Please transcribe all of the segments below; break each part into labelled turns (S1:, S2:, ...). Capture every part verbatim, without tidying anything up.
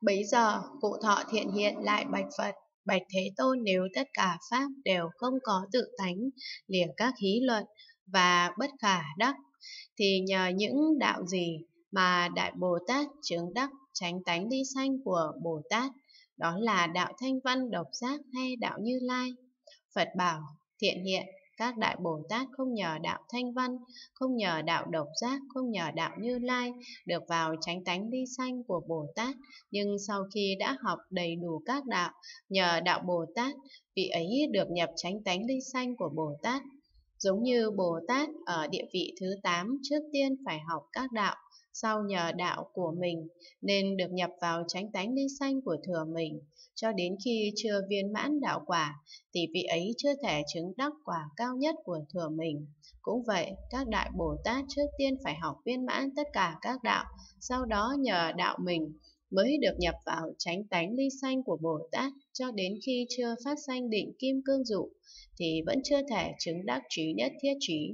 S1: Bấy giờ, cụ Thọ Thiện Hiện lại bạch Phật: Bạch Thế Tôn, nếu tất cả pháp đều không có tự tánh, lìa các hí luận và bất khả đắc, thì nhờ những đạo gì mà Đại Bồ Tát chứng đắc chánh tánh ly sanh của Bồ Tát? Đó là đạo Thanh Văn Độc Giác hay đạo Như Lai? Phật bảo: Thiện Hiện, các Đại Bồ Tát không nhờ đạo Thanh Văn, không nhờ đạo Độc Giác, không nhờ đạo Như Lai được vào chánh tánh ly sanh của Bồ Tát, nhưng sau khi đã học đầy đủ các đạo, nhờ đạo Bồ Tát, vị ấy được nhập chánh tánh ly sanh của Bồ Tát. Giống như Bồ Tát ở địa vị thứ tám trước tiên phải học các đạo, sau nhờ đạo của mình nên được nhập vào chánh tánh ly sanh của thừa mình, cho đến khi chưa viên mãn đạo quả thì vị ấy chưa thể chứng đắc quả cao nhất của thừa mình. Cũng vậy, các đại Bồ Tát trước tiên phải học viên mãn tất cả các đạo, sau đó nhờ đạo mình mới được nhập vào chánh tánh ly sanh của Bồ Tát, cho đến khi chưa phát sanh định kim cương dụ thì vẫn chưa thể chứng đắc trí nhất thiết trí.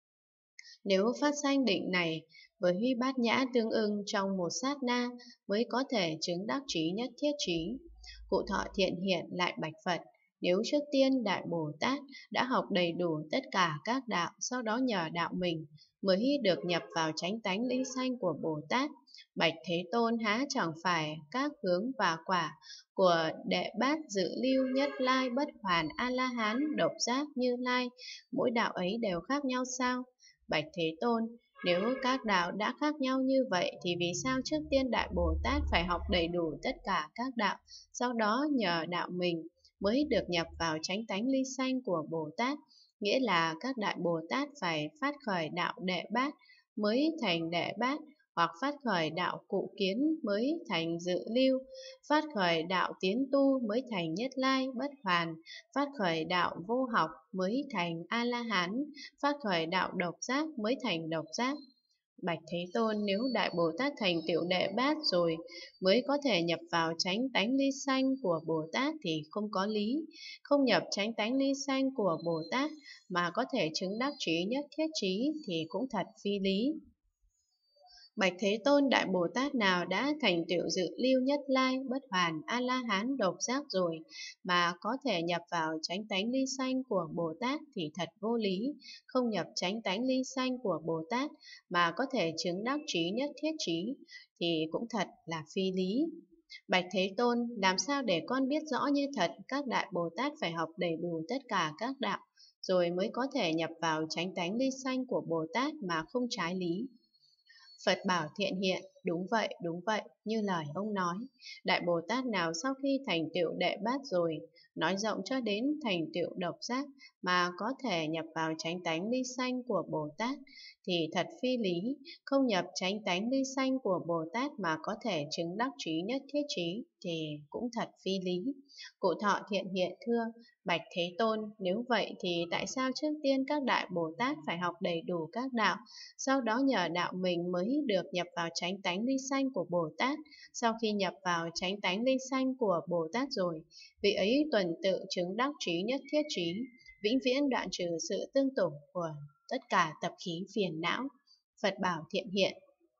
S1: Nếu phát sanh định này với bát nhã tương ưng trong một sát na mới có thể chứng đắc trí nhất thiết trí. Cụ Thọ Thiện Hiện lại bạch Phật: Nếu trước tiên Đại Bồ Tát đã học đầy đủ tất cả các đạo, sau đó nhờ đạo mình mới được nhập vào chánh tánh ly sanh của Bồ Tát, bạch Thế Tôn, há chẳng phải các hướng và quả của Đệ Bát, Dự Lưu, Nhất Lai, Bất Hoàn, A La Hán, Độc Giác, Như Lai, mỗi đạo ấy đều khác nhau sao? Bạch Thế Tôn, nếu các đạo đã khác nhau như vậy thì vì sao trước tiên Đại Bồ Tát phải học đầy đủ tất cả các đạo, sau đó nhờ đạo mình mới được nhập vào chánh tánh ly sanh của Bồ Tát? Nghĩa là các Đại Bồ Tát phải phát khởi đạo Đệ Bát mới thành Đệ Bát, hoặc phát khởi đạo Cụ Kiến mới thành Dự Lưu, phát khởi đạo Tiến Tu mới thành Nhất Lai, Bất Hoàn, phát khởi đạo Vô Học mới thành A La Hán, phát khởi đạo Độc Giác mới thành Độc Giác. Bạch Thế Tôn, nếu Đại Bồ Tát thành tựu Đệ Bát rồi mới có thể nhập vào chánh tánh ly sanh của Bồ Tát thì không có lý. Không nhập chánh tánh ly sanh của Bồ Tát mà có thể chứng đắc trí nhất thiết trí thì cũng thật phi lý. Bạch Thế Tôn, Đại Bồ Tát nào đã thành tựu Dự Lưu, Nhất Lai, Bất Hoàn, A La Hán, Độc Giác rồi mà có thể nhập vào chánh tánh ly sanh của Bồ Tát thì thật vô lý. Không nhập chánh tánh ly sanh của Bồ Tát mà có thể chứng đắc trí nhất thiết trí thì cũng thật là phi lý. Bạch Thế Tôn, làm sao để con biết rõ như thật các Đại Bồ Tát phải học đầy đủ tất cả các đạo rồi mới có thể nhập vào chánh tánh ly sanh của Bồ Tát mà không trái lý? Phật bảo: Thiện Hiện, đúng vậy, đúng vậy, như lời ông nói. Đại Bồ Tát nào sau khi thành tựu Đệ Bát rồi, nói rộng cho đến thành tựu Độc Giác mà có thể nhập vào chánh tánh ly sanh của Bồ Tát thì thật phi lý. Không nhập chánh tánh ly sanh của Bồ Tát mà có thể chứng đắc trí nhất thiết trí thì cũng thật phi lý. Cụ Thọ Thiện Hiện thưa: Bạch Thế Tôn, nếu vậy thì tại sao trước tiên các Đại Bồ Tát phải học đầy đủ các đạo, sau đó nhờ đạo mình mới được nhập vào chánh tánh ly sanh của Bồ Tát? Sau khi nhập vào chánh tánh ly sanh của Bồ Tát rồi, vị ấy tuần tự chứng đắc trí nhất thiết trí, vĩnh viễn đoạn trừ sự tương tục của tất cả tập khí phiền não. Phật bảo: Thiện Hiện,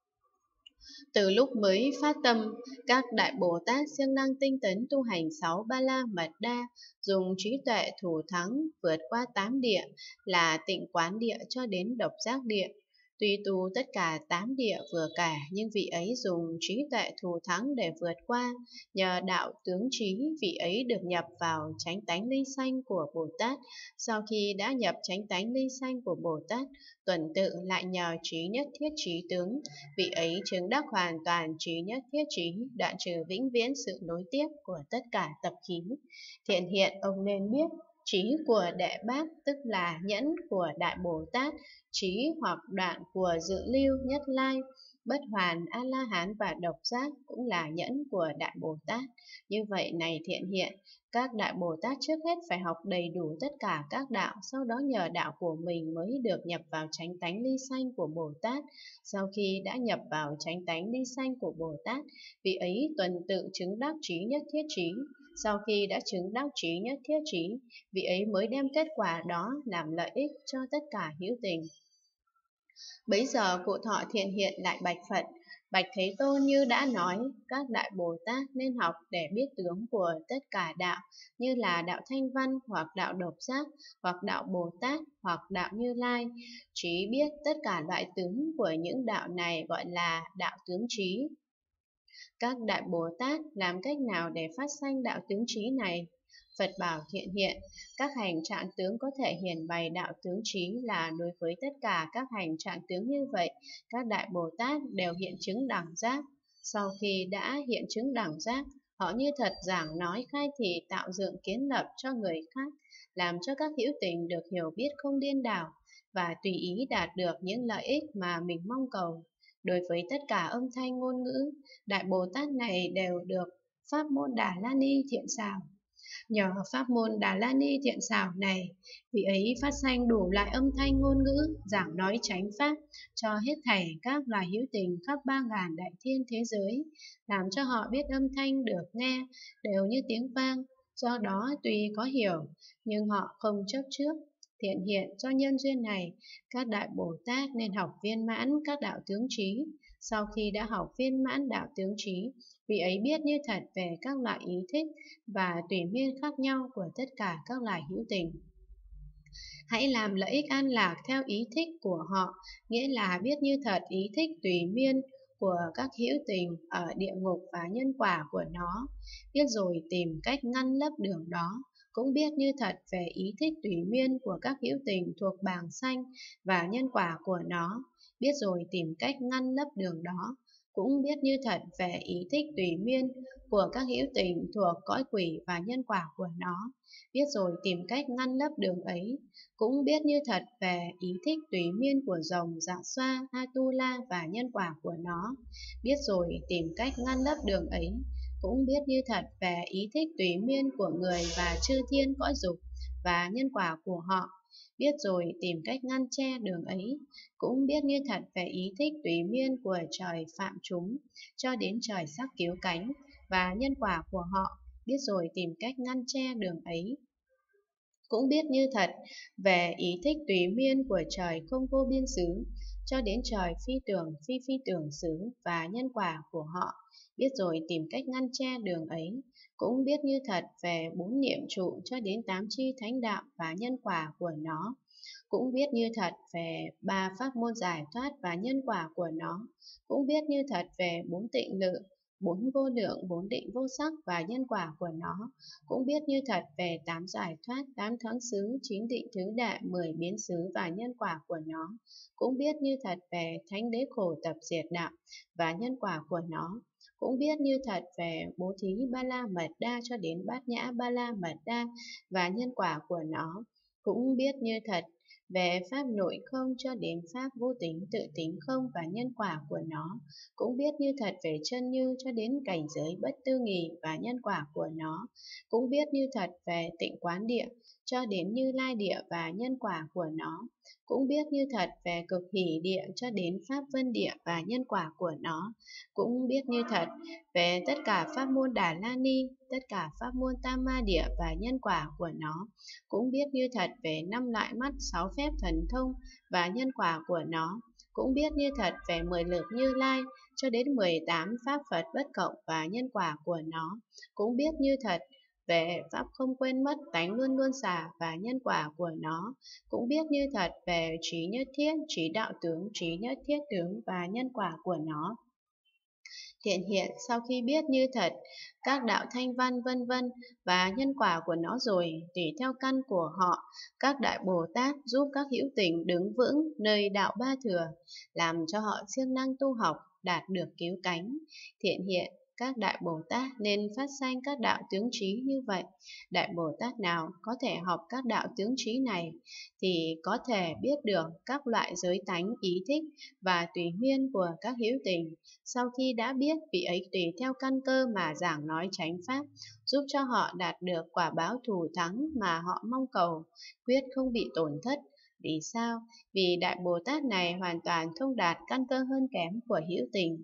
S1: từ lúc mới phát tâm, các Đại Bồ Tát siêng năng tinh tấn tu hành sáu ba la mật đa, dùng trí tuệ thủ thắng vượt qua tám địa là Tịnh Quán Địa cho đến Độc Giác Địa. Tuy tu tất cả tám địa vừa kể, nhưng vị ấy dùng trí tuệ thù thắng để vượt qua. Nhờ đạo tướng trí, vị ấy được nhập vào chánh tánh ly sanh của Bồ Tát. Sau khi đã nhập chánh tánh ly sanh của Bồ Tát, tuần tự lại nhờ trí nhất thiết trí tướng, vị ấy chứng đắc hoàn toàn trí nhất thiết trí, đoạn trừ vĩnh viễn sự nối tiếp của tất cả tập khí. Thiện Hiện, ông nên biết, trí của Đệ Bát tức là nhẫn của Đại Bồ Tát, trí hoặc đoạn của Dự Lưu, Nhất Lai, Bất Hoàn, A La Hán và Độc Giác cũng là nhẫn của Đại Bồ Tát. Như vậy này Thiện Hiện, các Đại Bồ Tát trước hết phải học đầy đủ tất cả các đạo, sau đó nhờ đạo của mình mới được nhập vào chánh tánh ly sanh của Bồ Tát. Sau khi đã nhập vào chánh tánh ly sanh của Bồ Tát, vị ấy tuần tự chứng đắc trí nhất thiết trí. Sau khi đã chứng đắc trí nhất thiết trí, vị ấy mới đem kết quả đó làm lợi ích cho tất cả hữu tình. Bấy giờ cụ Thọ Thiện Hiện lại bạch Phật: Bạch Thế Tôn, như đã nói, các đại Bồ Tát nên học để biết tướng của tất cả đạo, như là đạo Thanh Văn, hoặc đạo Độc Giác, hoặc đạo Bồ Tát, hoặc đạo Như Lai. Trí biết tất cả loại tướng của những đạo này gọi là đạo tướng trí. Các đại Bồ Tát làm cách nào để phát sanh đạo tướng trí này? Phật bảo Thiện Hiện: các hành trạng tướng có thể hiển bày đạo tướng trí là đối với tất cả các hành trạng tướng như vậy, các đại Bồ Tát đều hiện chứng đẳng giác. Sau khi đã hiện chứng đẳng giác, họ như thật giảng nói khai thị tạo dựng kiến lập cho người khác, làm cho các hữu tình được hiểu biết không điên đảo và tùy ý đạt được những lợi ích mà mình mong cầu. Đối với tất cả âm thanh ngôn ngữ, đại Bồ Tát này đều được pháp môn Đà La Ni thiện xảo. Nhờ pháp môn Đà La Ni thiện xảo này, vị ấy phát sanh đủ loại âm thanh ngôn ngữ, giảng nói chánh pháp cho hết thảy các loài hữu tình khắp ba ngàn đại thiên thế giới, làm cho họ biết âm thanh được nghe đều như tiếng vang, do đó tuy có hiểu nhưng họ không chấp trước. Thiện Hiện, cho nhân duyên này, các đại Bồ Tát nên học viên mãn các đạo tướng trí. Sau khi đã học viên mãn đạo tướng trí, vị ấy biết như thật về các loại ý thích và tùy miên khác nhau của tất cả các loài hữu tình. Hãy làm lợi ích an lạc theo ý thích của họ, nghĩa là biết như thật ý thích tùy miên của các hữu tình ở địa ngục và nhân quả của nó, biết rồi tìm cách ngăn lấp đường đó. Cũng biết như thật về ý thích tùy miên của các hữu tình thuộc bàng sanh và nhân quả của nó, biết rồi tìm cách ngăn lấp đường đó. Cũng biết như thật về ý thích tùy miên của các hữu tình thuộc cõi quỷ và nhân quả của nó, biết rồi tìm cách ngăn lấp đường ấy. Cũng biết như thật về ý thích tùy miên của rồng, dạ xoa, Atula và nhân quả của nó, biết rồi tìm cách ngăn lấp đường ấy. Cũng biết như thật về ý thích tùy miên của người và chư thiên cõi dục và nhân quả của họ, biết rồi tìm cách ngăn che đường ấy. Cũng biết như thật về ý thích tùy miên của trời phạm chúng cho đến trời sắc cứu cánh và nhân quả của họ, biết rồi tìm cách ngăn che đường ấy. Cũng biết như thật về ý thích tùy miên của trời không vô biên xứ cho đến trời phi tưởng phi phi tưởng xứ và nhân quả của họ, biết rồi tìm cách ngăn che đường ấy. Cũng biết như thật về bốn niệm trụ cho đến tám chi thánh đạo và nhân quả của nó. Cũng biết như thật về ba pháp môn giải thoát và nhân quả của nó. Cũng biết như thật về bốn tịnh lự, bốn vô lượng, bốn định vô sắc và nhân quả của nó. Cũng biết như thật về tám giải thoát, tám thắng xứ, chín định thứ đệ, mười biến xứ và nhân quả của nó. Cũng biết như thật về thánh đế khổ tập diệt đạo và nhân quả của nó. Cũng biết như thật về bố thí ba la mật đa cho đến bát nhã ba la mật đa và nhân quả của nó. Cũng biết như thật về pháp nội không cho đến pháp vô tính tự tính không và nhân quả của nó. Cũng biết như thật về chân như cho đến cảnh giới bất tư nghì và nhân quả của nó. Cũng biết như thật về tịnh quán địa cho đến Như Lai địa và nhân quả của nó. Cũng biết như thật về cực hỷ địa cho đến pháp vân địa và nhân quả của nó. Cũng biết như thật về tất cả pháp môn Đà La Ni, tất cả pháp môn Tam Ma địa và nhân quả của nó. Cũng biết như thật về năm loại mắt, sáu phép thần thông và nhân quả của nó. Cũng biết như thật về mười lực Như Lai cho đến mười tám pháp Phật bất cộng và nhân quả của nó. Cũng biết như thật về pháp không quên mất, tánh luôn luôn xả và nhân quả của nó. Cũng biết như thật về trí nhất thiết, trí đạo tướng, trí nhất thiết tướng và nhân quả của nó. Thiện Hiện, sau khi biết như thật các đạo thanh văn vân vân và nhân quả của nó rồi, tùy theo căn của họ, các đại Bồ Tát giúp các hữu tình đứng vững nơi đạo ba thừa, làm cho họ siêng năng tu học, đạt được cứu cánh. Thiện Hiện, các đại Bồ Tát nên phát sanh các đạo tướng trí như vậy. Đại Bồ Tát nào có thể học các đạo tướng trí này thì có thể biết được các loại giới tánh ý thích và tùy miên của các hữu tình. Sau khi đã biết, vị ấy tùy theo căn cơ mà giảng nói chánh pháp, giúp cho họ đạt được quả báo thù thắng mà họ mong cầu, quyết không bị tổn thất. Vì sao? Vì đại Bồ Tát này hoàn toàn thông đạt căn cơ hơn kém của hữu tình.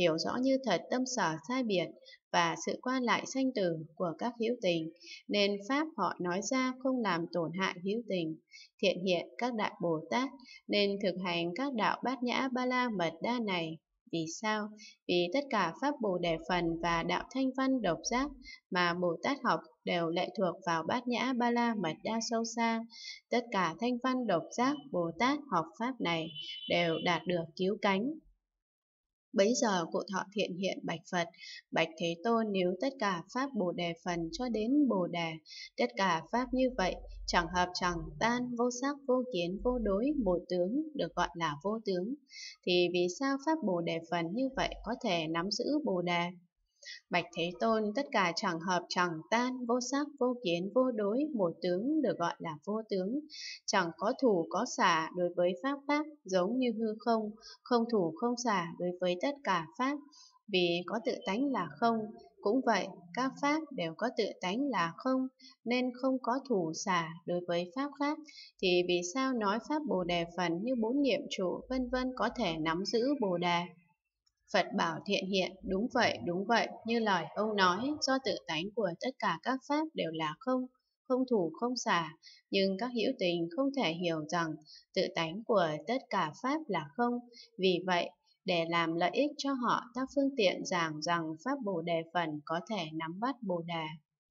S1: hiểu rõ như thật tâm sở sai biệt và sự qua lại sanh tử của các hữu tình, nên pháp họ nói ra không làm tổn hại hữu tình. Thiện hiện các đại Bồ Tát nên thực hành các đạo Bát Nhã Ba La Mật Đa này. Vì sao? Vì tất cả pháp Bồ Đề Phần và đạo Thanh Văn Độc Giác mà Bồ Tát học đều lệ thuộc vào Bát Nhã Ba La Mật Đa sâu xa. Tất cả Thanh Văn Độc Giác Bồ Tát học pháp này đều đạt được cứu cánh. Bấy giờ cụ Thọ Thiện hiện bạch Phật: Bạch Thế Tôn, nếu tất cả pháp Bồ Đề Phần cho đến Bồ Đề, tất cả pháp như vậy, chẳng hợp chẳng tan, vô sắc, vô kiến, vô đối, một tướng, được gọi là vô tướng, thì vì sao pháp Bồ Đề Phần như vậy có thể nắm giữ Bồ Đề? Bạch Thế Tôn, tất cả chẳng hợp chẳng tan, vô sắc, vô kiến, vô đối, một tướng, được gọi là vô tướng. Chẳng có thủ có xả đối với pháp pháp, giống như hư không, không thủ không xả đối với tất cả pháp, vì có tự tánh là không. Cũng vậy, các pháp đều có tự tánh là không, nên không có thủ xả đối với pháp khác. Thì vì sao nói pháp Bồ Đề Phần như bốn niệm trụ vân vân có thể nắm giữ Bồ Đề? Phật bảo Thiện hiện: đúng vậy, đúng vậy, như lời ông nói, do tự tánh của tất cả các pháp đều là không, không thủ không xả, nhưng các hữu tình không thể hiểu rằng tự tánh của tất cả pháp là không. Vì vậy, để làm lợi ích cho họ, ta phương tiện giảng rằng pháp Bồ Đề Phần có thể nắm bắt Bồ Đề.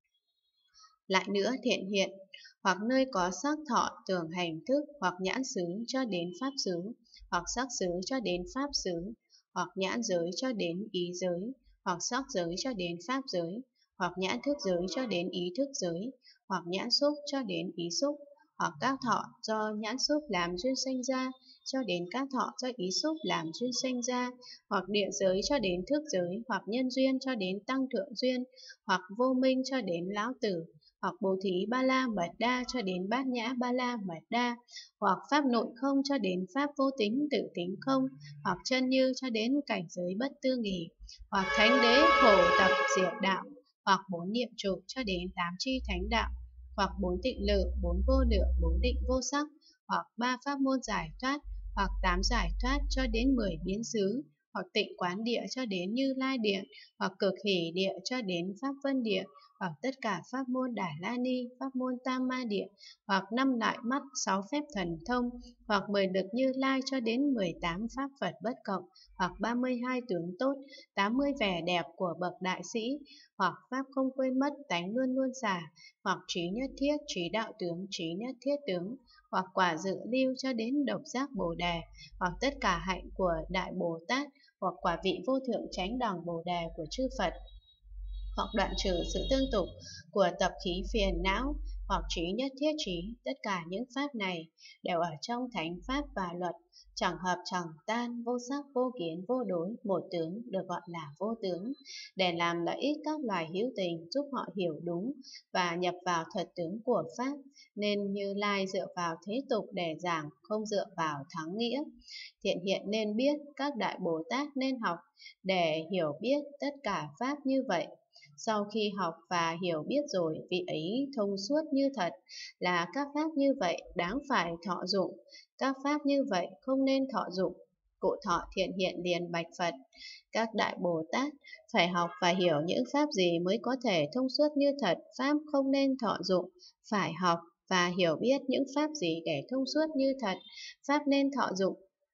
S1: Lại nữa, Thiện hiện, hoặc nơi có sắc thọ tưởng hành thức, hoặc nhãn xứ cho đến pháp xứ, hoặc sắc xứ cho đến pháp xứ, hoặc nhãn giới cho đến ý giới, hoặc sắc giới cho đến pháp giới, hoặc nhãn thức giới cho đến ý thức giới, hoặc nhãn xúc cho đến ý xúc, hoặc các thọ do nhãn xúc làm duyên sanh ra cho đến các thọ do ý xúc làm duyên sanh ra, hoặc địa giới cho đến thức giới, hoặc nhân duyên cho đến tăng thượng duyên, hoặc vô minh cho đến lão tử, hoặc bố thí ba la mật đa cho đến bát nhã ba la mật đa, hoặc pháp nội không cho đến pháp vô tính tự tính không, hoặc chân như cho đến cảnh giới bất tư nghì, hoặc thánh đế khổ tập diệt đạo, hoặc bốn niệm trụ cho đến tám chi thánh đạo, hoặc bốn tịnh lự, bốn vô lượng, bốn định vô sắc, hoặc ba pháp môn giải thoát, hoặc tám giải thoát cho đến mười biến xứ, hoặc tịnh quán địa cho đến Như Lai điện, hoặc cực hỷ địa cho đến pháp vân địa, hoặc tất cả pháp môn Đà La Ni, pháp môn Tam Ma Địa, hoặc năm đại mắt, sáu phép thần thông, hoặc mười lực Như Lai cho đến mười tám pháp Phật bất cộng, hoặc ba mươi hai tướng tốt, tám mươi vẻ đẹp của bậc đại sĩ, hoặc pháp không quên mất, tánh luôn luôn xả, hoặc trí nhất thiết, trí đạo tướng, trí nhất thiết tướng, hoặc quả dự lưu cho đến độc giác Bồ Đề, hoặc tất cả hạnh của Đại Bồ Tát, hoặc quả vị vô thượng chánh đẳng Bồ Đề của chư Phật, hoặc đoạn trừ sự tương tục của tập khí phiền não, hoặc trí nhất thiết trí. Tất cả những pháp này đều ở trong thánh pháp và luật, chẳng hợp chẳng tan, vô sắc vô kiến vô đối, một tướng, được gọi là vô tướng, để làm lợi ích các loài hữu tình, giúp họ hiểu đúng và nhập vào thật tướng của pháp. Nên Như Lai dựa vào thế tục để giảng, không dựa vào thắng nghĩa. Thiện hiện nên biết, các đại Bồ Tát nên học để hiểu biết tất cả pháp như vậy. Sau khi học và hiểu biết rồi, vị ấy thông suốt như thật là các pháp như vậy đáng phải thọ dụng, các pháp như vậy không nên thọ dụng. Cụ Thọ Thiện hiện liền bạch Phật: các đại Bồ Tát phải học và hiểu những pháp gì mới có thể thông suốt như thật, pháp không nên thọ dụng, phải học và hiểu biết những pháp gì để thông suốt như thật, pháp nên thọ dụng.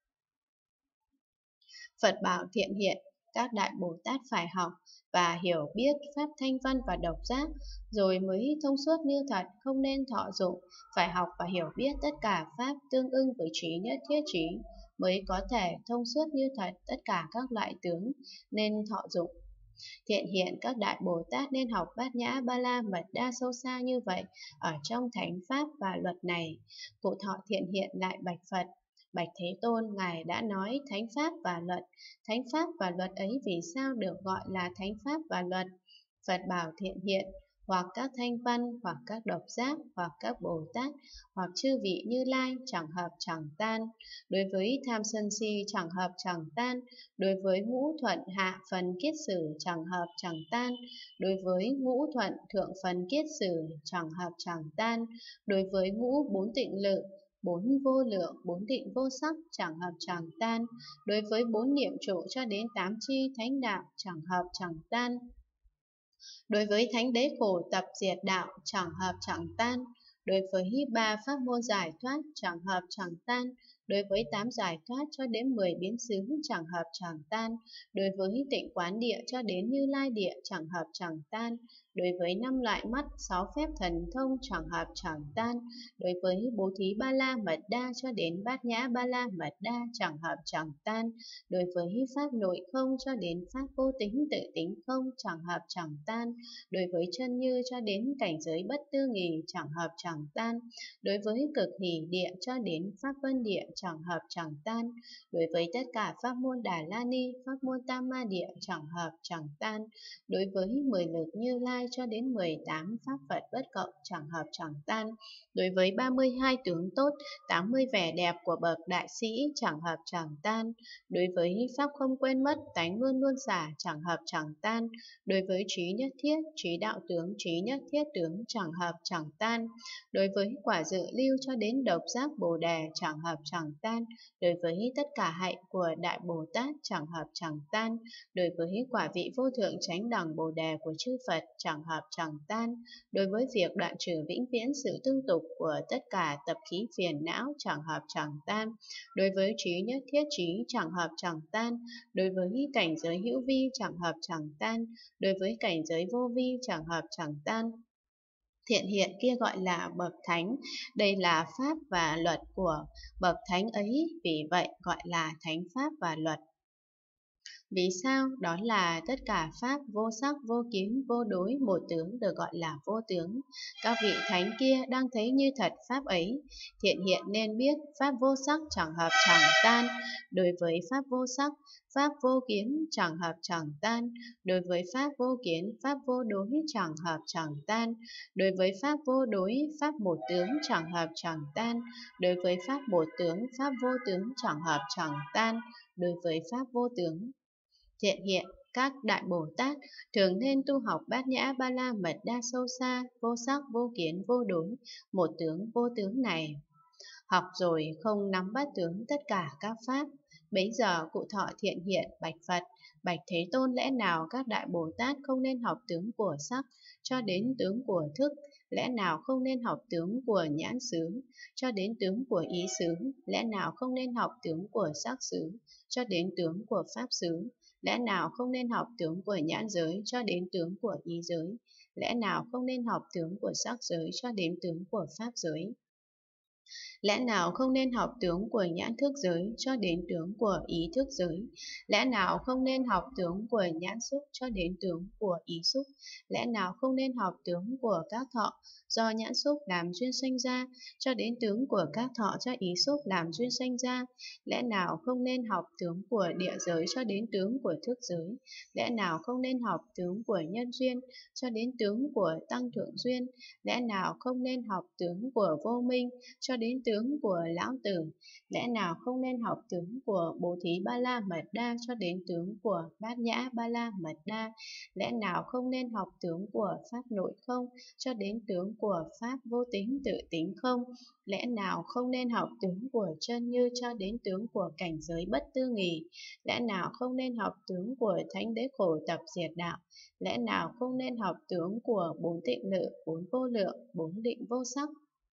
S1: Phật bảo Thiện hiện, các đại Bồ Tát phải học và hiểu biết pháp thanh văn và độc giác, rồi mới thông suốt như thật, không nên thọ dụng, phải học và hiểu biết tất cả pháp tương ưng với trí nhất thiết trí, mới có thể thông suốt như thật tất cả các loại tướng, nên thọ dụng. Thiện hiện, các đại Bồ Tát nên học bát nhã ba la mật đa sâu xa như vậy ở trong thánh pháp và luật này. Cụ Thọ Thiện hiện lại bạch Phật: Bạch Thế Tôn, Ngài đã nói thánh pháp và luật. Thánh pháp và luật ấy vì sao được gọi là thánh pháp và luật? Phật bảo Thiện hiện, hoặc các thanh văn, hoặc các độc giác, hoặc các Bồ Tát, hoặc chư vị Như Lai chẳng hợp chẳng tan. Đối với tham sân si chẳng hợp chẳng tan. Đối với ngũ thuận hạ phần kiết sử chẳng hợp chẳng tan. Đối với ngũ thuận thượng phần kiết sử chẳng hợp chẳng tan. Đối với ngũ bốn tịnh lự, bốn vô lượng, bốn định vô sắc, chẳng hợp chẳng tan. Đối với bốn niệm trụ cho đến tám chi thánh đạo, chẳng hợp chẳng tan. Đối với thánh đế khổ tập diệt đạo, chẳng hợp chẳng tan. Đối với ba pháp môn giải thoát, chẳng hợp chẳng tan. Đối với tám giải thoát cho đến mười biến xứ, chẳng hợp chẳng tan. Đối với tịnh quán địa cho đến Như Lai địa, chẳng hợp chẳng tan. Đối với năm loại mắt, sáu phép thần thông, chẳng hợp chẳng tan. Đối với bố thí ba la mật đa cho đến bát nhã ba la mật đa, chẳng hợp chẳng tan. Đối với pháp nội không cho đến pháp vô tính tự tính không, chẳng hợp chẳng tan. Đối với chân như cho đến cảnh giới bất tư nghì, chẳng hợp chẳng tan. Đối với cực hỷ địa cho đến pháp vân địa, chẳng hợp chẳng tan. Đối với tất cả pháp môn Đà La Ni, pháp môn Tam Ma địa, chẳng hợp chẳng tan. Đối với mười lực Như Lai cho đến mười tám pháp Phật bất cộng, chẳng hợp chẳng tan. Đối với ba mươi hai tướng tốt, tám mươi vẻ đẹp của bậc đại sĩ, chẳng hợp chẳng tan. Đối với pháp không quên mất, tánh luôn luôn xả, chẳng hợp chẳng tan. Đối với trí nhất thiết, trí đạo tướng, trí nhất thiết tướng, chẳng hợp chẳng tan. Đối với quả dự lưu cho đến độc giác Bồ Đề, chẳng hợp chẳng tan. Đối với tất cả hạnh của Đại Bồ Tát, chẳng hợp chẳng tan. Đối với quả vị vô thượng chánh đẳng Bồ Đề của chư Phật, chẳng hợp chẳng tan. Đối với việc đoạn trừ vĩnh viễn sự tương tục của tất cả tập khí phiền não, chẳng hợp chẳng tan. Đối với trí nhất thiết trí, chẳng hợp chẳng tan. Đối với cảnh giới hữu vi, chẳng hợp chẳng tan. Đối với cảnh giới vô vi, chẳng hợp chẳng tan. Thiện hiện kia gọi là bậc thánh, đây là pháp và luật của bậc thánh ấy, vì vậy gọi là thánh pháp và luật. Vì sao? Đó là tất cả pháp vô sắc, vô kiến, vô đối, một tướng được gọi là vô tướng. Các vị thánh kia đang thấy như thật pháp ấy. Thiện hiện nên biết pháp vô sắc chẳng hợp chẳng tan. Đối với pháp vô sắc, pháp vô kiến chẳng hợp chẳng tan. Đối với pháp vô kiến, pháp vô đối chẳng hợp chẳng tan. Đối với pháp vô đối, pháp một tướng chẳng hợp chẳng tan. Đối với pháp một tướng, pháp vô tướng chẳng hợp chẳng tan. Đối với pháp vô tướng, thiện hiện các đại Bồ Tát thường nên tu học bát nhã ba la mật đa sâu xa, vô sắc, vô kiến, vô đối, một tướng, vô tướng này. Học rồi không nắm bắt tướng tất cả các pháp. Bấy giờ cụ thọ thiện hiện bạch Phật: bạch Thế Tôn, lẽ nào các đại Bồ Tát không nên học tướng của sắc cho đến tướng của thức? Lẽ nào không nên học tướng của nhãn xứ cho đến tướng của ý xứ? Lẽ nào không nên học tướng của sắc xứ cho đến tướng của pháp xứ? Lẽ nào không nên học tướng của nhãn giới cho đến tướng của ý giới? Lẽ nào không nên học tướng của sắc giới cho đến tướng của pháp giới? Lẽ nào không nên học tướng của nhãn thức giới cho đến tướng của ý thức giới? Lẽ nào không nên học tướng của nhãn xúc cho đến tướng của ý xúc? Lẽ nào không nên học tướng của các thọ do nhãn xúc làm duyên sanh ra cho đến tướng của các thọ cho ý xúc làm duyên sanh ra? Lẽ nào không nên học tướng của địa giới cho đến tướng của thức giới? Lẽ nào không nên học tướng của nhân duyên cho đến tướng của tăng thượng duyên? Lẽ nào không nên học tướng của vô minh cho đến tướng của lão tử? Lẽ nào không nên học tướng của bố thí ba la mật đa cho đến tướng của bát nhã ba la mật đa? Lẽ nào không nên học tướng của pháp nội không cho đến tướng của pháp vô tính tự tính không? Lẽ nào không nên học tướng của chân như cho đến tướng của cảnh giới bất tư nghì? Lẽ nào không nên học tướng của thánh đế khổ tập diệt đạo? Lẽ nào không nên học tướng của bốn tịnh lự, bốn vô lượng, bốn định vô sắc?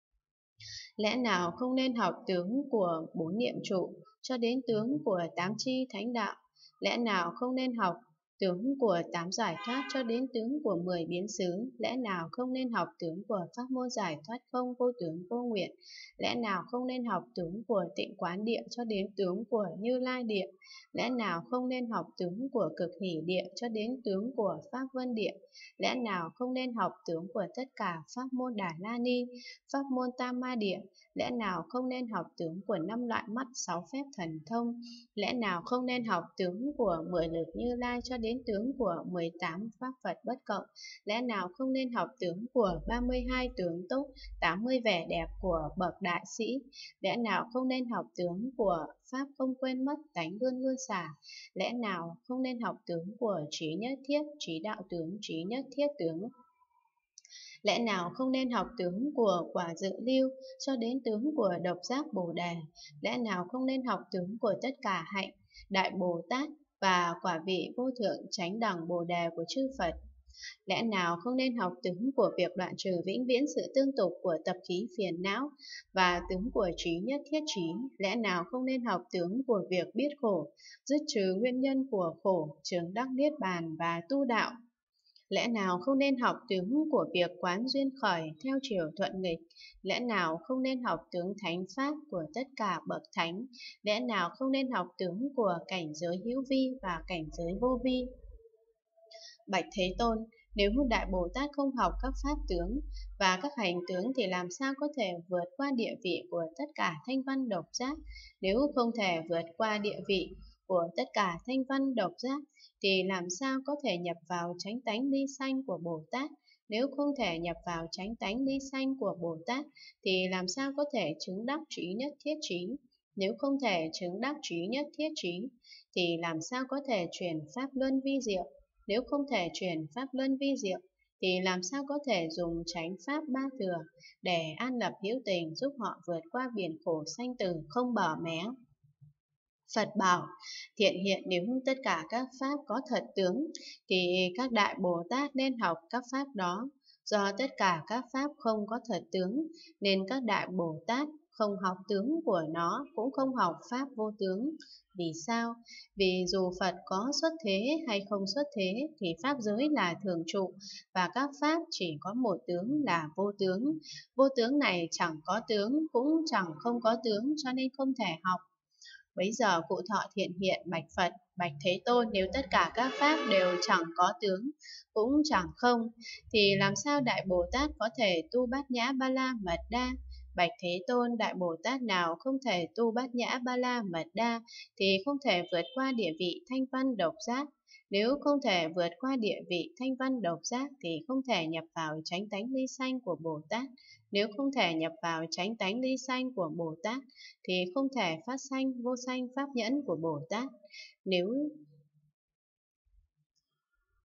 S1: Lẽ nào không nên học tướng của bốn niệm trụ cho đến tướng của tám chi thánh đạo? Lẽ nào không nên học tướng của tám giải thoát cho đến tướng của mười biến xứ? Lẽ nào không nên học tướng của pháp môn giải thoát không vô tướng vô nguyện? Lẽ nào không nên học tướng của tịnh quán địa cho đến tướng của Như Lai địa? Lẽ nào không nên học tướng của cực hỷ địa cho đến tướng của pháp vân địa? Lẽ nào không nên học tướng của tất cả pháp môn Đà La Ni, pháp môn Tam Ma địa? Lẽ nào không nên học tướng của năm loại mắt, sáu phép thần thông? Lẽ nào không nên học tướng của mười lực Như Lai cho đến tướng của mười tám pháp Phật bất cộng? Lẽ nào không nên học tướng của ba mươi hai tướng tốt, tám mươi vẻ đẹp của bậc đại sĩ? Lẽ nào không nên học tướng của pháp không quên mất, tánh luôn luôn xả? Lẽ nào không nên học tướng của trí nhất thiết, trí đạo tướng, trí nhất thiết tướng? Lẽ nào không nên học tướng của quả dự lưu cho đến tướng của độc giác Bồ Đề? Lẽ nào không nên học tướng của tất cả hạnh Đại Bồ Tát và quả vị vô thượng chánh đẳng Bồ Đề của chư Phật? Lẽ nào không nên học tướng của việc đoạn trừ vĩnh viễn sự tương tục của tập khí phiền não và tướng của trí nhất thiết trí? Lẽ nào không nên học tướng của việc biết khổ, dứt trừ nguyên nhân của khổ, chứng đắc niết bàn và tu đạo? Lẽ nào không nên học tướng của việc quán duyên khởi theo chiều thuận nghịch? Lẽ nào không nên học tướng thánh pháp của tất cả bậc thánh? Lẽ nào không nên học tướng của cảnh giới hữu vi và cảnh giới vô vi? Bạch Thế Tôn, nếu Đại Bồ Tát không học các pháp tướng và các hành tướng thì làm sao có thể vượt qua địa vị của tất cả thanh văn độc giác? Nếu không thể vượt qua địa vị của tất cả thanh văn độc giác thì làm sao có thể nhập vào chánh tánh ly sanh của Bồ Tát? Nếu không thể nhập vào chánh tánh ly sanh của Bồ Tát thì làm sao có thể chứng đắc trí nhất thiết trí? Nếu không thể chứng đắc trí nhất thiết trí thì làm sao có thể chuyển pháp luân vi diệu? Nếu không thể chuyển pháp luân vi diệu thì làm sao có thể dùng chánh pháp ba thừa để an lập hữu tình, giúp họ vượt qua biển khổ sanh tử không bờ mé? Phật bảo, thiện hiện nếu tất cả các pháp có thật tướng thì các đại Bồ Tát nên học các pháp đó. Do tất cả các pháp không có thật tướng nên các đại Bồ Tát không học tướng của nó, cũng không học pháp vô tướng. Vì sao? Vì dù Phật có xuất thế hay không xuất thế thì pháp giới là thường trụ và các pháp chỉ có một tướng là vô tướng. Vô tướng này chẳng có tướng cũng chẳng không có tướng cho nên không thể học. Bấy giờ cụ thọ thiện hiện bạch Phật, bạch Thế Tôn, nếu tất cả các pháp đều chẳng có tướng, cũng chẳng không, thì làm sao Đại Bồ Tát có thể tu Bát Nhã Ba La Mật Đa? Bạch Thế Tôn, Đại Bồ Tát nào không thể tu Bát Nhã Ba La Mật Đa thì không thể vượt qua địa vị thanh văn độc giác. Nếu không thể vượt qua địa vị thanh văn độc giác thì không thể nhập vào chánh tánh ly sanh của Bồ Tát. Nếu không thể nhập vào chánh tánh ly sanh của Bồ Tát thì không thể phát sanh vô sanh pháp nhẫn của Bồ Tát. Nếu